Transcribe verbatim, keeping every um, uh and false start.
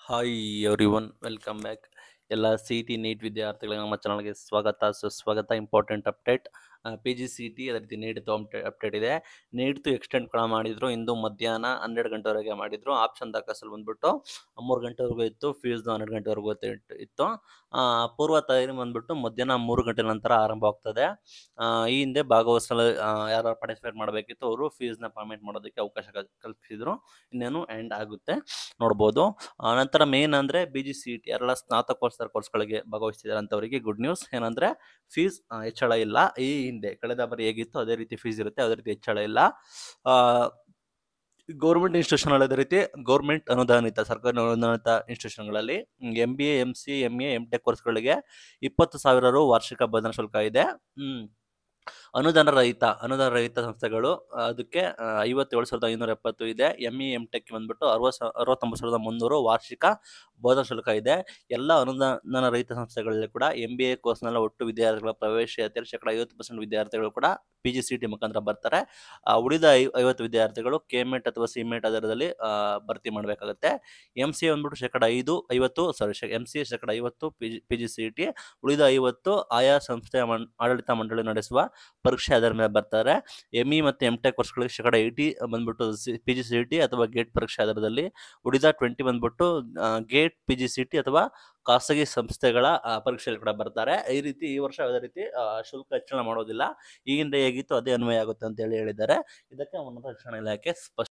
Hi everyone, welcome back. ಎಲ್ಲ C T NEET ವಿದ್ಯಾರ್ಥಿಗಳಿಗೆ ನಮ್ಮ ಚಾನಲ್ಗೆ ಸ್ವಾಗತ ಸುಸ್ವಾಗತ. Important update, P G C T ಅದೇ ರೀತಿ ನೀಟ್ ಅಪ್ಡೇಟ್ ಇದೆ. ನೀಟ್ದು ಎಕ್ಸ್ಟೆಂಡ್ ಕೂಡ ಮಾಡಿದ್ರು. ಇಂದು ಮಧ್ಯಾಹ್ನ ಹನ್ನೆರಡು ಗಂಟೆವರೆಗೆ ಮಾಡಿದ್ರು. ಆಪ್ಷನ್ ದಾಖಲು ಬಂದ್ಬಿಟ್ಟು ಮೂರು ಗಂಟೆವರೆಗೂ ಇತ್ತು. ಫೀಸ್ದು ಹನ್ನೆರಡು ಗಂಟೆವರೆಗೂ ಇತ್ತು. ಪೂರ್ವ ತಯಾರಿ ಬಂದ್ಬಿಟ್ಟು ಮಧ್ಯಾಹ್ನ ಮೂರು ಗಂಟೆ ನಂತರ ಆರಂಭ ಆಗ್ತದೆ. ಈ ಹಿಂದೆ ಭಾಗವಹಿಸಲು ಯಾರು ಪಾರ್ಟಿಸಿಪೇಟ್ ಮಾಡಬೇಕಿತ್ತು ಅವರು ಫೀಸ್ನ ಪೇಮೆಂಟ್ ಮಾಡೋದಕ್ಕೆ ಅವಕಾಶ ಕಲ್ಪಿಸಿದ್ರು. ಇನ್ನೇನು ಎಂಡ್ ಆಗುತ್ತೆ ನೋಡ್ಬೋದು. ನಂತರ ಮೇನ್ ಅಂದರೆ ಬಿ ಜಿ ಸಿ ಟಿ ಯಾರೆಲ್ಲ ಸ್ನಾತಕೋತ್ತರ ಕೋರ್ಸ್ಗಳಿಗೆ ಭಾಗವಹಿಸ್ತಿದ್ದಾರೆ ಅಂತವರಿಗೆ ಗುಡ್ ನ್ಯೂಸ್ ಏನಂದರೆ ಫೀಸ್ ಹೆಚ್ಚಳ ಇಲ್ಲ. ಈ ಹಿಂದೆ ಕಳೆದ ಬಾರಿ ಹೇಗಿತ್ತು ಅದೇ ರೀತಿ ಫೀಸ್ ಇರುತ್ತೆ, ಅದೇ ರೀತಿ ಹೆಚ್ಚಳ ಇಲ್ಲ. ಗೌರ್ಮೆಂಟ್ ಇನ್ಸ್ಟಿಟ್ಯೂಷನ್ ಅದೇ ರೀತಿ ಗೌರ್ಮೆಂಟ್ ಅನುದಾನಿತ ಸರ್ಕಾರಿ ಅನುದಾನಿತ ಇನ್ಸ್ಟಿಟ್ಯೂಷನ್ಗಳಲ್ಲಿ M B A M C M A M tech ಕೋರ್ಸ್ಗಳಿಗೆ ಇಪ್ಪತ್ತು ಸಾವಿರ ರು ವಾರ್ಷಿಕ ಬೋಧನಾ ಶುಲ್ಕ ಇದೆ. ಹ್ಮ್ ಅನುದಾನ ರಹಿತ ಅನುದಾನ ರಹಿತ ಸಂಸ್ಥೆಗಳು ಅದಕ್ಕೆ ಐವತ್ತೇಳು ಸಾವಿರದ ಐನೂರ ಎಪ್ಪತ್ತು ಇದೆ. ಎಂ ಇ ಎಂ ಟೆಕ್ ಬಂದ್ಬಿಟ್ಟು ಅರವತ್ತು ಅರವತ್ತೊಂಬತ್ತು ಸಾವಿರದ ಮುನ್ನೂರು ವಾರ್ಷಿಕ ಬೋಧನಾ ಶುಲ್ಕ ಇದೆ. ಎಲ್ಲ ಅನುದಾನ ರಹಿತ ಸಂಸ್ಥೆಗಳಲ್ಲಿ ಕೂಡ ಎಂ ಬಿ ಎ ಕೋರ್ಸ್ನೆಲ್ಲ ಒಟ್ಟು ವಿದ್ಯಾರ್ಥಿಗಳ ಪ್ರವೇಶಾತಿಯಲ್ಲಿ ಶೇಕಡ ಐವತ್ತು ಪರ್ಸೆಂಟ್ ವಿದ್ಯಾರ್ಥಿಗಳು ಕೂಡ ಪಿ ಜಿ ಸಿ ಟಿ ಮುಖಾಂತರ ಬರ್ತಾರೆ. ಉಳಿದ ಐ ಐವತ್ತು ವಿದ್ಯಾರ್ಥಿಗಳು ಕೆಮೆಟ್ ಅಥವಾ ಸಿಮೆಟ್ ಆಧಾರದಲ್ಲಿ ಭರ್ತಿ ಮಾಡಬೇಕಾಗುತ್ತೆ. ಎಂ ಸಿ ಎ ಬಂದ್ಬಿಟ್ಟು ಶೇಕಡ ಐದು ಐವತ್ತು ಸಾರಿ ಎಂ ಸಿ ಎ ಶೇಕಡ ಐವತ್ತು P G P G C T ಉಳಿದ ಐವತ್ತು ಆಯಾ ಸಂಸ್ಥೆಯ ಆಡಳಿತ ಮಂಡಳಿ ನಡೆಸುವ ಪರೀಕ್ಷೆ ಆಧಾರದ ಮೇಲೆ ಬರ್ತಾರೆ. ಎಂ ಇ ಮತ್ತು ಎಂ ಟೆಕ್ ಕೋರ್ಸ್ಗಳಿಗೆ ಶೇಕಡ ಏಯ್ಟಿ ಬಂದ್ಬಿಟ್ಟು ಪಿ ಜಿ ಸಿ ಟಿ ಅಥವಾ ಗೇಟ್ ಪರೀಕ್ಷೆ ಆಧಾರದಲ್ಲಿ, ಉಳಿದ ಟ್ವೆಂಟಿ ಬಂದ್ಬಿಟ್ಟು GATE P G C T ಅಥವಾ ಖಾಸಗಿ ಸಂಸ್ಥೆಗಳ ಪರೀಕ್ಷೆಯಲ್ಲಿ ಕೂಡ ಬರ್ತಾರೆ. ಈ ರೀತಿ ಈ ವರ್ಷ ಯಾವುದೇ ರೀತಿ ಶುಲ್ಕ ಹೆಚ್ಚಳ ಮಾಡೋದಿಲ್ಲ. ಈ ಹಿಂದೆ ಹೇಗಿತ್ತು ಅದೇ ಅನ್ವಯ ಆಗುತ್ತೆ ಅಂತ ಹೇಳಿ ಹೇಳಿದ್ದಾರೆ. ಇದಕ್ಕೆ ಉನ್ನತ ಶಿಕ್ಷಣ ಇಲಾಖೆ ಸ್ಪಷ್ಟ